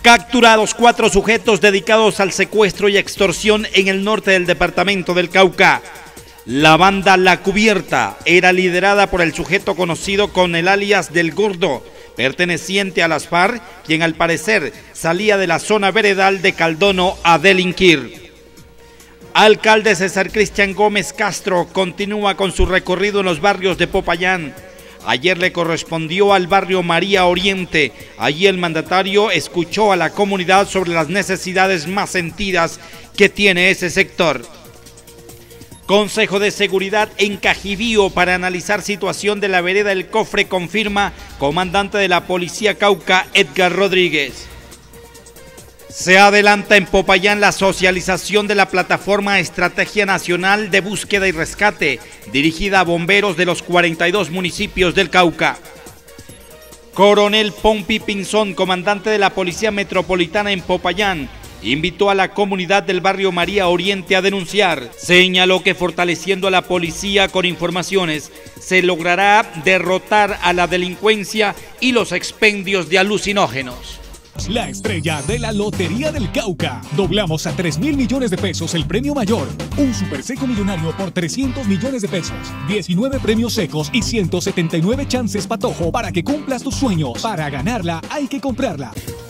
Capturados 4 sujetos dedicados al secuestro y extorsión en el norte del departamento del Cauca. La banda La Cubierta era liderada por el sujeto conocido con el alias del Gordo, perteneciente a las FARC, quien al parecer salía de la zona veredal de Caldono a delinquir. Alcalde César Cristian Gómez Castro continúa con su recorrido en los barrios de Popayán. Ayer le correspondió al barrio María Oriente. Allí el mandatario escuchó a la comunidad sobre las necesidades más sentidas que tiene ese sector. Consejo de Seguridad en Cajibío para analizar situación de la vereda El Cofre, confirma comandante de la Policía Cauca, Edgar Rodríguez. Se adelanta en Popayán la socialización de la plataforma Estrategia Nacional de Búsqueda y Rescate, dirigida a bomberos de los 42 municipios del Cauca. Coronel Pompi Pinzón, comandante de la Policía Metropolitana en Popayán, invitó a la comunidad del barrio María Oriente a denunciar. Señaló que fortaleciendo a la policía con informaciones se logrará derrotar a la delincuencia y los expendios de alucinógenos. La estrella de la Lotería del Cauca. Doblamos a 3.000 millones de pesos el premio mayor. Un super seco millonario por 300 millones de pesos. 19 premios secos y 179 chances patojo para que cumplas tus sueños. Para ganarla hay que comprarla.